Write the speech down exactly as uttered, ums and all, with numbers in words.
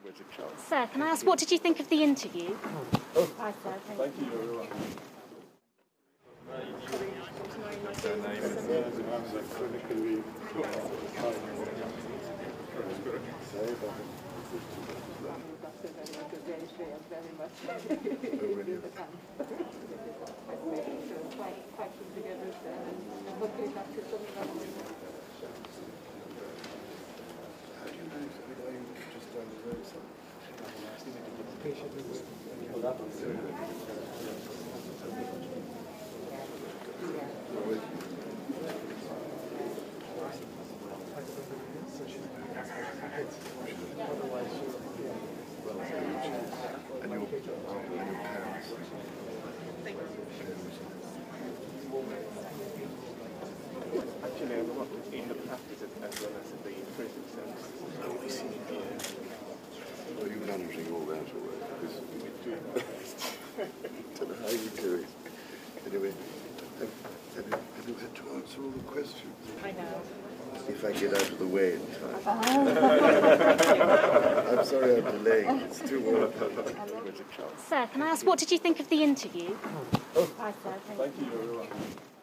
Sir, can I ask, what did you think of the interview? Oh, Hi, sir. Thank, thank you. you. And your, and your parents. Actually, I'm not in the practice as well as the creative sense. Oh, I see. Yeah. Well, you're managing all that away. I don't know how you do it. Anyway, have, have, you, have you had to answer all the questions? I know. If I get out of the way in time. I'm sorry I'm delaying. It's too warm. Sir, can I ask, what did you think of the interview? Oh, Hi, sir. Thank, thank you. you.